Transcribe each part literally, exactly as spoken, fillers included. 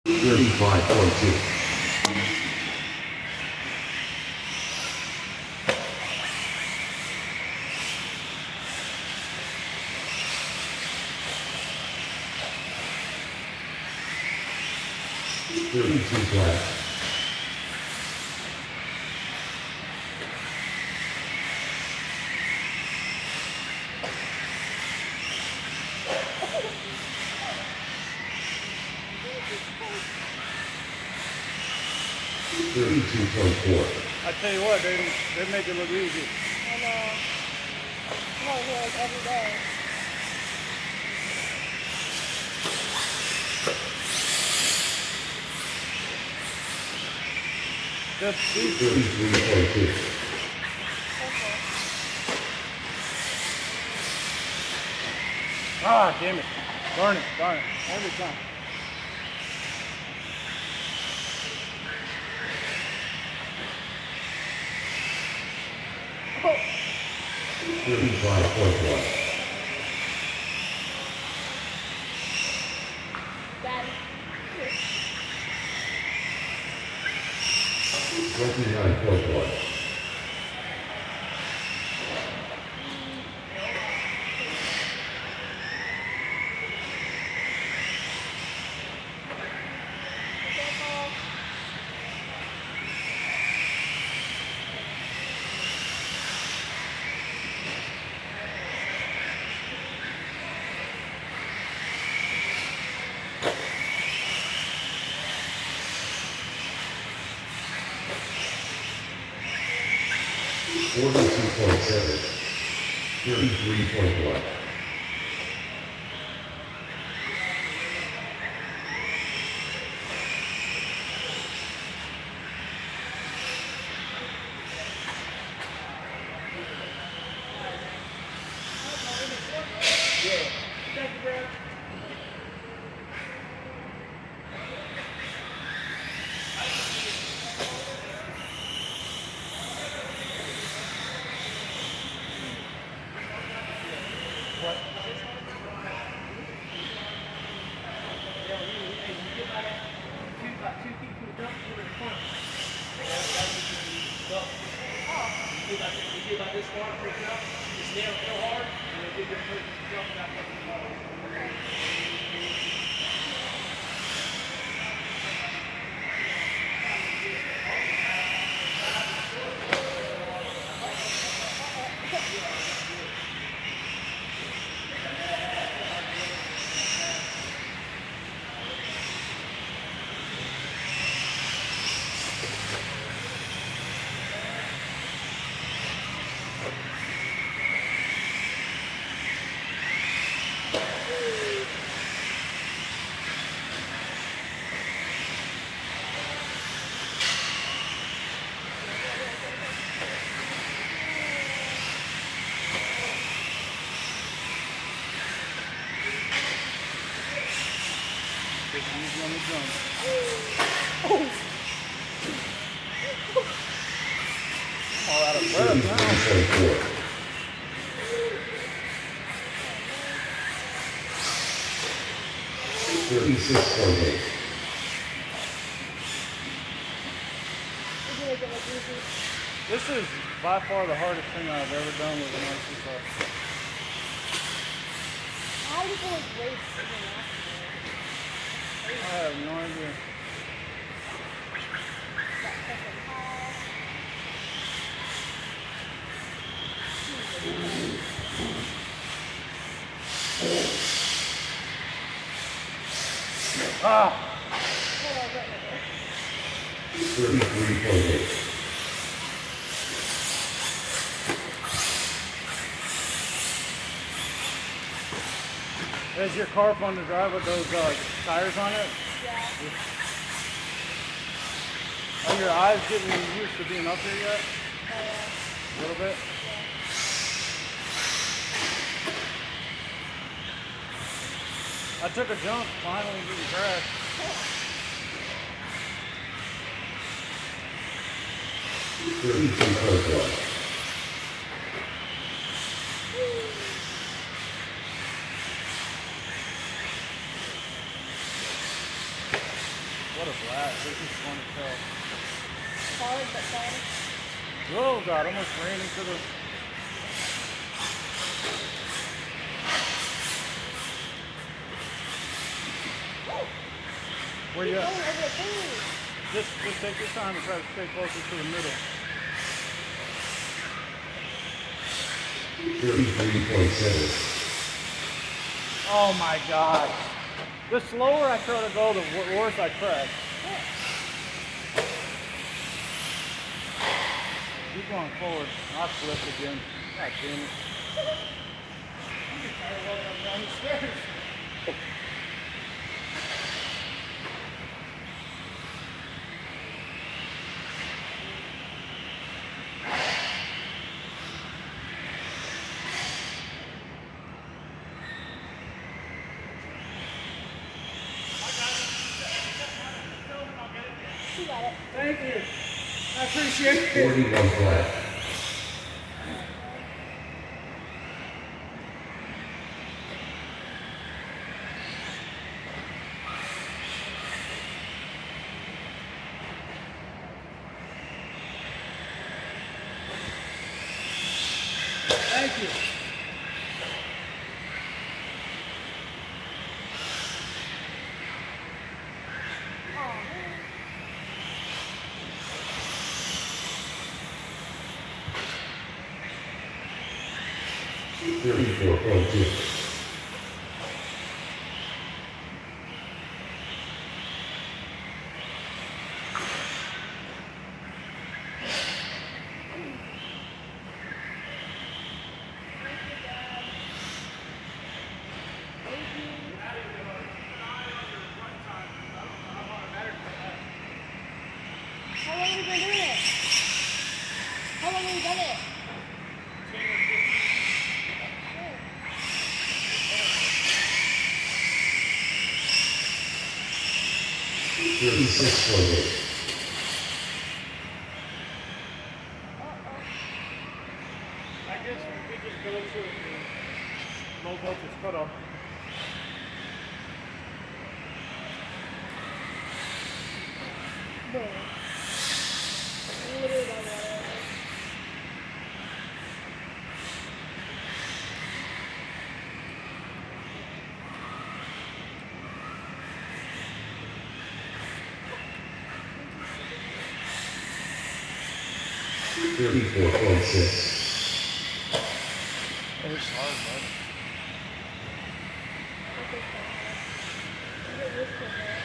thirty-five point two. thirty-two flat. thirty-two point four. I tell you what, they they make it look easy. I know. I'm out here like every day. Just these. thirty-three point two. Okay. Ah, damn it. Darn it, darn it. Every time. thirty-five point one. Daddy. twenty-nine point one. forty-two point seven. thirty-three point one. Easy on the drum. Oh. All out of breath now. thirty-six point eight. This is by far the hardest thing I've ever done with an R C car. How do people like race in the I have no idea. Ah! thirty-three point eight. Is your car fun to drive with those uh, tires on it? Yeah. Are your eyes getting used to being up here yet? Oh, yeah. A little bit? Yeah. I took a jump finally getting crashed. thirty-two point one. What a blast. This is fun as hell. Hard but fun. Oh god, I almost ran into the... Where you Keep at? going over the thing. Just, just take your time and try to stay closer to the middle. thirty-three point seven. Oh my god. The slower I try to go, the w- worse I crash. Keep going forward. I flipped again. God damn it. I'm just tired of walking up and down the stairs. You got it. Thank you. I appreciate it. forty-one flat. Thank you. Oh, man. thirty-four point two. How long have you been doing it? How long have you done it? thirty-six point eight. I guess we could just go to the low voltage cutoff. Boom. Literally got water. thirty-four point six. It's hard, bud. This is so hard. Is it risky, man?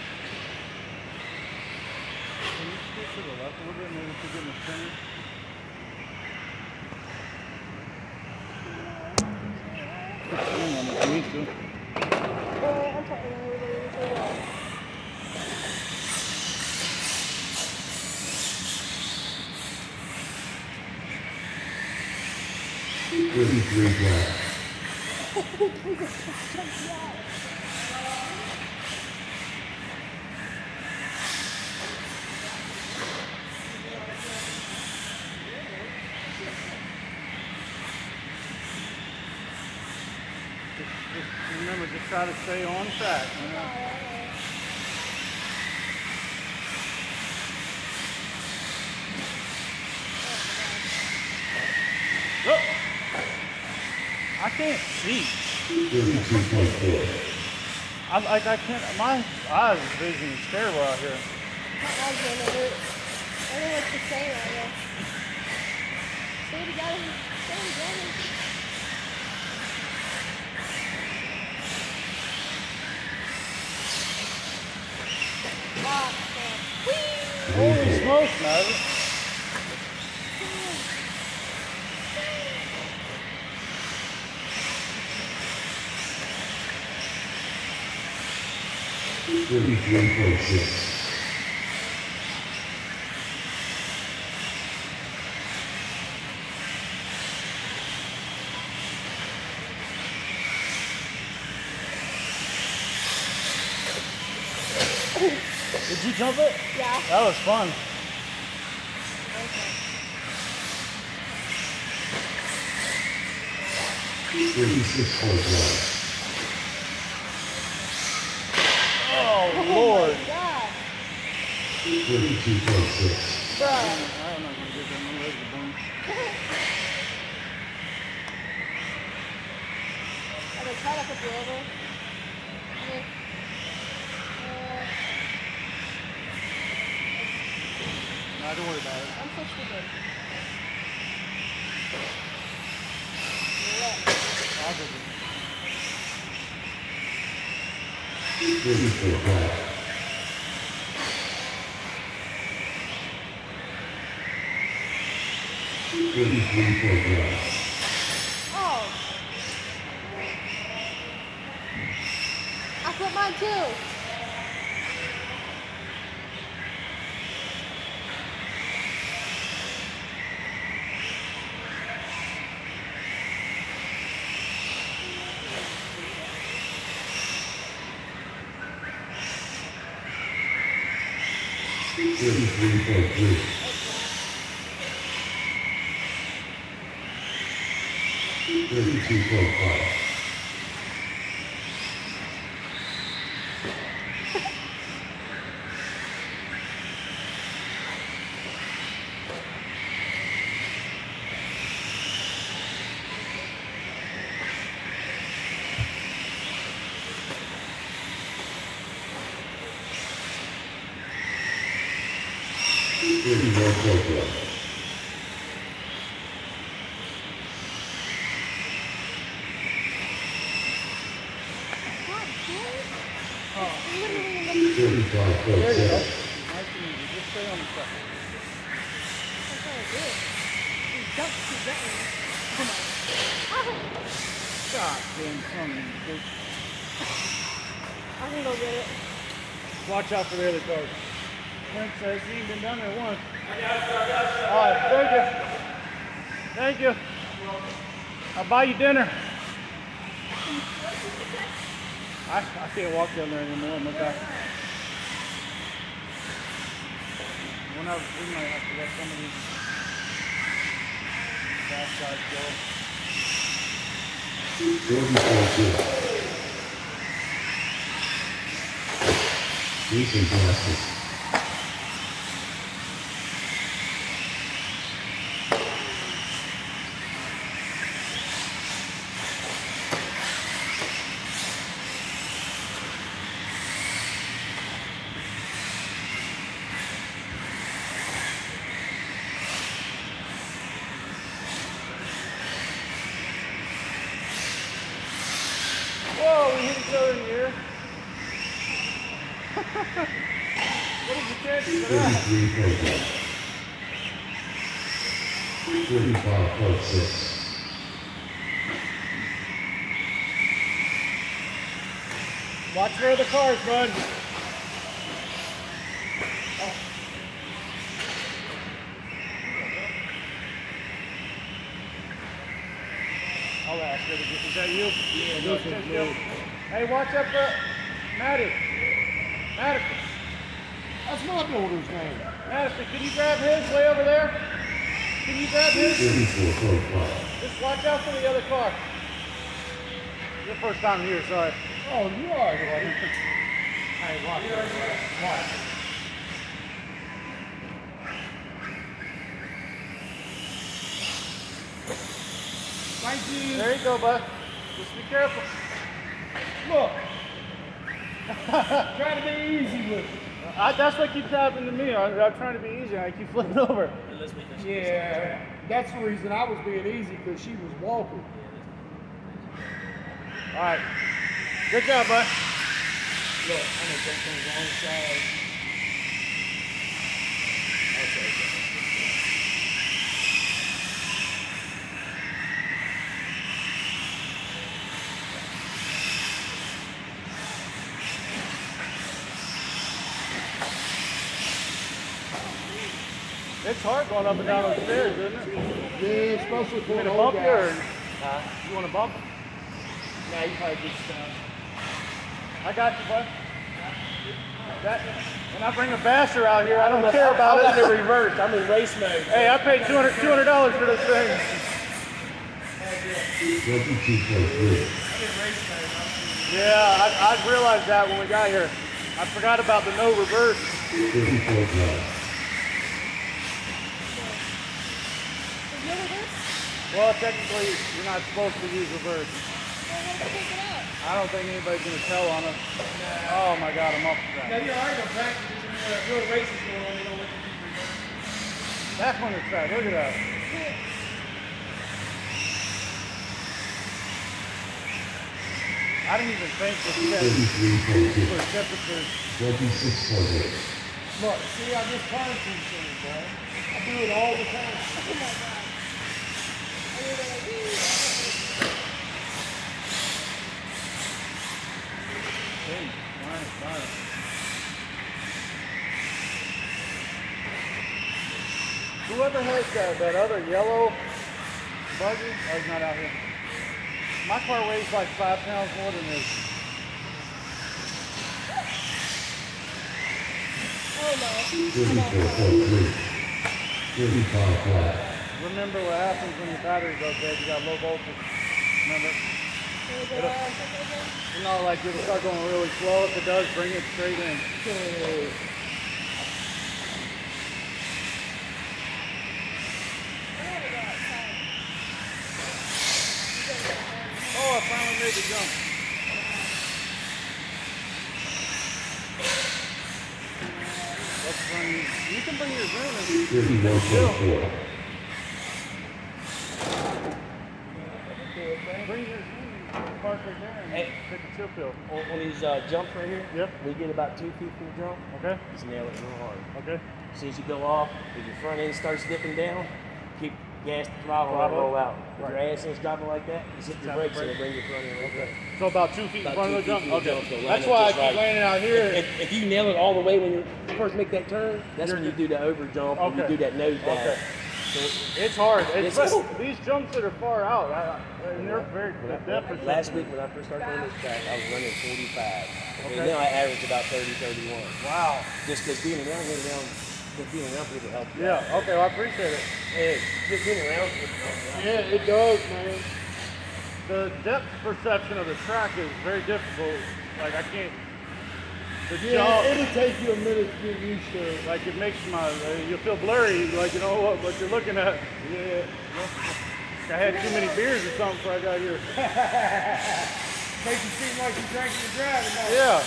Can you scoot to the left a little bit, maybe to get in the center? Hang on, if you need to. Uh, I'm talking a little bit. So, yeah. thirty-three flat. Just, just remember, just try to stay on track. You know? Look! I can't see. thirty-two point four. I like I can't. My eyes vision is terrible out here. My eyes gonna hurt. I don't know what to say right now. Stay together. Stay together. Ah, man. Holy smokes, man! thirty-three point six. Did you jump it? Yeah. That was fun. thirty-six point one. Oh, Oh Lord. my God. thirty-two point six. Bruh. I'm not gonna get that. My legs are burning. I'm gonna try to flip you over. Yeah. Uh, No, don't worry about it. I'm so stupid. Left. I'll go get it. thirty-four black. thirty-three point black. Oh. I flipped mine too. thirty-three point three. thirty-two point five. thirty-one point one. God, dude. Oh, Literally in the thirty-five point there you go. seven. Nice and easy. Just stay on the stuff. That's what I did. You jumped too gently. Come on. Ah, God damn son of a bitch. I can go get it. Watch out for the other cars. Frank says he ain't been down there once. All right, thank you. Thank you. I'll buy you dinner. I, I can't walk down there anymore. I'm okay. When I, we might have to let some of these back sides go. forty point two. Decent glasses. Whoa, we hit each other in the air. What is the chances of that? thirty-three point one. thirty-five point six. Watch for the cars, bud. Oh. I'll ask her to get. Is that you? Yeah, this is you. Hey, watch up for Maddie. Madison. That's my daughter's name. Madison, can you grab his way over there? Can you grab his? thirty-four point five. Just watch out for the other car. Your first time here, sorry. Oh, you are, buddy. Hey, watch. Watch. Thank you. There you go, bud. Just be careful. Look. Try to be easy with it. I, that's what keeps happening to me. I, I'm trying to be easy. I keep flipping over. Yeah, that's the reason I was being easy, because she was walking. All right. Good job, bud. Look, I'm going to take things on the side. Okay, okay. It's hard going up and down those stairs, isn't it? Yeah, especially You for want an to old bump you, or guy. you want to bump? Nah, you probably get stuff. I got you, bud. That, when I bring a basher out here, I don't care about I'm in it. the reverse. I'm in race mode. Hey, I paid two hundred dollars for this thing. twenty-two point three. Yeah, I, I realized that when we got here. I forgot about the no reverse. thirty-four flat. Is you reverse? Well, technically, you're not supposed to use reverse. Well, what if I take it out? I don't think anybody's gonna tell on us. Oh my God, I'm off the Now track. you're already gonna practice this when there are real races going on. They don't let you keep reversing. That's on the track. Look at that. I didn't even think to check thirty-three point two. for temperatures. twenty-six point eight. Look, see, I just learned these things, bro. I do it all the time. Oh my God. And you're like, wee. Hey, fine, fine. Whoever has that, that other yellow buggy, oh, he's not out here. My car weighs like five pounds more than this. Oh no. thirty-four point three. thirty-five flat. Remember what happens when your battery goes dead, you got low voltage. Remember? Can we go around check that again? You know, like it'll start going really slow. If it does, bring it straight in. I want to go outside. You gotta go home. Oh, I finally made the jump. Let's run these. You can bring your zoom in. thirty-one point four. Bring your zoom in. Park right there and Hey. take a chill pill. On, on these uh, jumps right here, Yep. we get about two feet from the jump, Okay? just nail it real hard. Okay. As soon as you go off, if your front end starts dipping down, keep gas the throttle and Throttle. roll out. If Right. your ass end's dropping like that, just hit your Tap the brakes and brake. it'll bring your front end right there. So about two feet in About front two of the jump? feet from the Okay. jump, so line That's up why I just keep right. landing out here. If, if you nail it all the way when you first make that turn, that's when you do the over jump and you Okay. do that nose dive. Okay. So It's hard. It's, This is- these jumps that are far out, I, I, and they're very, the depth is last week when I first started on this track, I was running forty-five. Okay. And now I average about thirty, thirty-one. Wow. Just because being around, being around, just being around people helps you. Yeah, okay, well, I appreciate it. Hey, just being around people helps you. Yeah, it does, man. The depth perception of the track is very difficult. Like, I can't, the Yeah, jump, it'll take you a minute to get used to it. like, it makes my, uh, you feel blurry, like, you know what, what you're looking at. Yeah. I had too many beers or something before I got here. Makes you seem like you're drinking and driving. don't it? Yeah.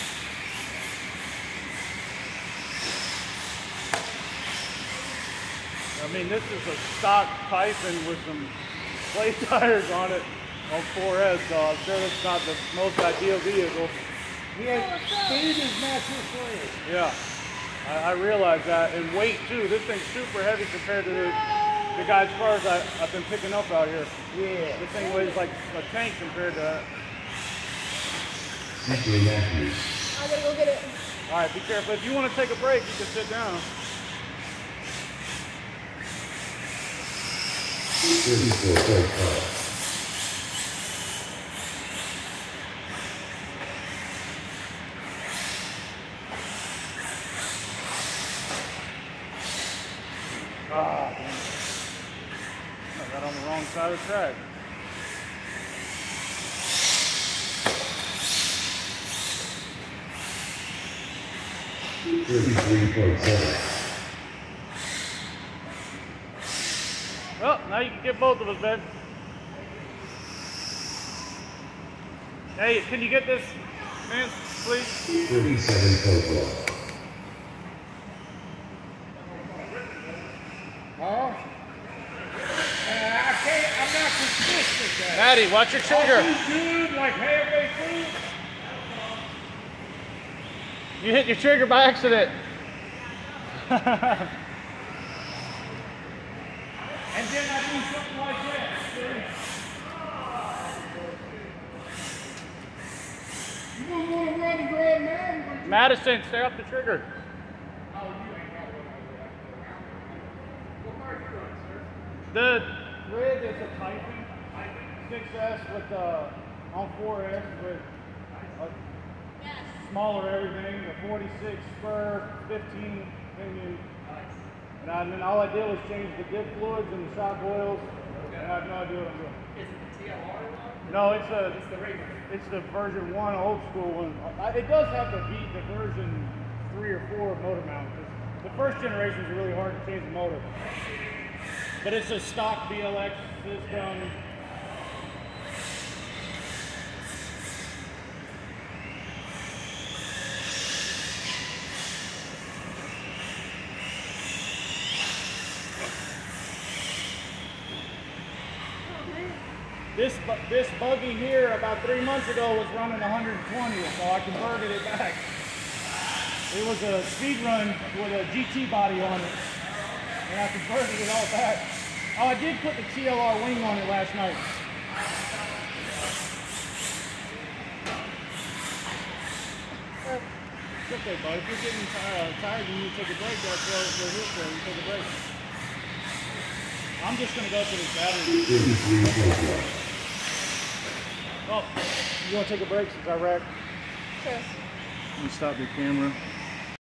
I mean, this is a stock Tyson with some plate tires on it on four S, so I'm sure it's not the most ideal vehicle. Yeah, speed is not your friend. Yeah, I, I realize that. And weight, too. This thing's super heavy compared to the, the guy's cars I, I've been picking up out here. Yeah. This thing weighs like a tank compared to that. C J Matthews. I gotta go get it. All right, be careful. If you want to take a break, you can sit down. thirty-four point five. Ah, damn it. I got on the wrong side of the track. thirty-three point seven. Well, now you can get both of us, Ben. Hey, can you get this, man, please? thirty-seven point one. Huh? Uh, I can't, I'm not consistent, guys. Maddie, watch your trigger. Are you good, like halfway through? You hit your trigger by accident. And then I do something like that. See? You wouldn't want to run and grab man, would you? Madison, stay off the trigger. Oh, you ain't got one over there. What car you run, sir? The red is a Tyson six S with uh, on four S with a smaller everything, a forty-six spur, fifteen pinion. And then all I did was change the dip fluids and the shock oils. And I have no idea what I'm doing. Is it the T L R one? No, it's a It's the regular. it's the version one, old school one. I- It does have the V, the version three or four of most motor mount. The first generation is really hard to change the motor. But it's a stock B L X system. This, bu- this buggy here about three months ago was running one hundred twenty, so I converted it back. It was a speed run with a G T body on it, and I converted it all back. Oh, I did put the T L R wing on it last night. It's okay, bud. If you're getting tired, tired and you take a break, that's what we're here for. You take a break. I'm just going to go to this battery. thirty-three point one. Oh, you want to take a break since I wrecked? Sure. Let me stop the camera.